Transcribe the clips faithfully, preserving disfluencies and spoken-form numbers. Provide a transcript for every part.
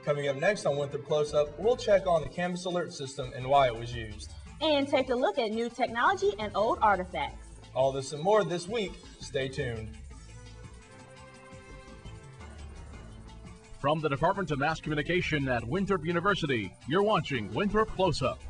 Coming up next on Winthrop Close-Up, we'll check on the campus alert system and why it was used. And take a look at new technology and old artifacts. All this and more this week. Stay tuned. From the Department of Mass Communication at Winthrop University, you're watching Winthrop Close-Up.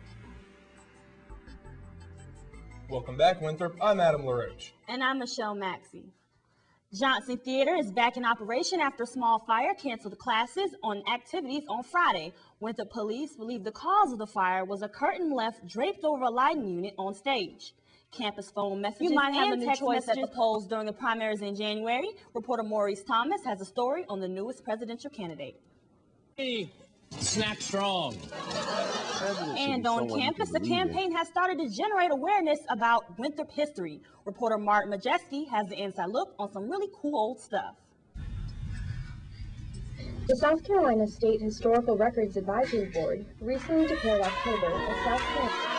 Welcome back, Winthrop. I'm Adam LaRoche. And I'm Michelle Maxey. Johnson Theater is back in operation after a small fire canceled classes on activities on Friday. Winthrop police believe the cause of the fire was a curtain left draped over a lighting unit on stage. Campus phone messages you might have and a new choice at the polls during the primaries in January. Reporter Maurice Thomas has a story on the newest presidential candidate. Hey, snack strong. And on campus, the campaign has started to generate awareness about Winthrop history. Reporter Mark Majeski has the inside look on some really cool old stuff. The South Carolina State Historical Records Advisory Board recently declared October as South Carolina